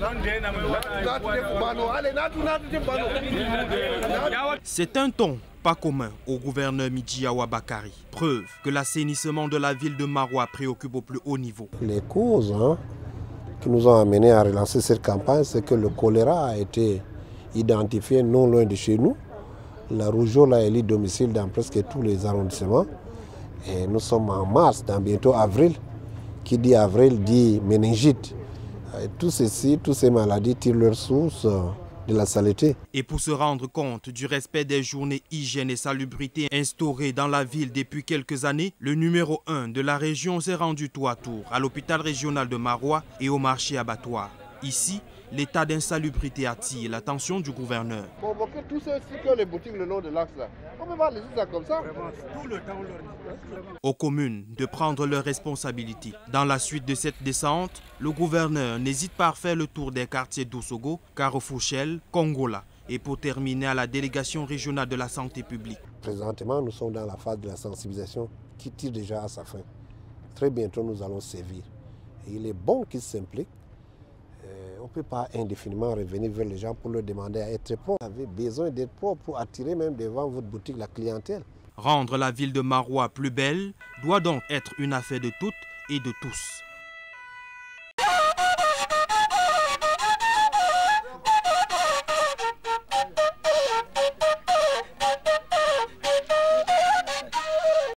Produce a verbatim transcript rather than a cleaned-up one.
C'est un ton pas commun au gouverneur Midjiyawa Bakari. Preuve que l'assainissement de la ville de Maroua préoccupe au plus haut niveau. Les causes hein, qui nous ont amenés à relancer cette campagne, c'est que le choléra a été identifié non loin de chez nous. La rougeole a élu domicile dans presque tous les arrondissements. Et nous sommes en mars, dans bientôt avril. Qui dit avril dit méningite. Et tout ceci, toutes ces maladies tirent leur source de la saleté. Et pour se rendre compte du respect des journées hygiène et salubrité instaurées dans la ville depuis quelques années, le numéro un de la région s'est rendu tour à tour à l'hôpital régional de Maroua et au marché abattoir. Ici, l'état d'insalubrité attire l'attention du gouverneur. Convoquer tous ceux qui ont les boutiques le long de l'axe là. On peut pas laisser ça comme ça. Aux communes de prendre leurs responsabilités. Dans la suite de cette descente, le gouverneur n'hésite pas à faire le tour des quartiers d'Osogo, Carrefourchel, Kongola et pour terminer à la délégation régionale de la santé publique. Présentement, nous sommes dans la phase de la sensibilisation qui tire déjà à sa fin. Très bientôt, nous allons sévir. Et il est bon qu'ils s'impliquent. On ne peut pas indéfiniment revenir vers les gens pour leur demander à être propre. Vous avez besoin d'être propre pour attirer même devant votre boutique la clientèle. Rendre la ville de Maroua plus belle doit donc être une affaire de toutes et de tous.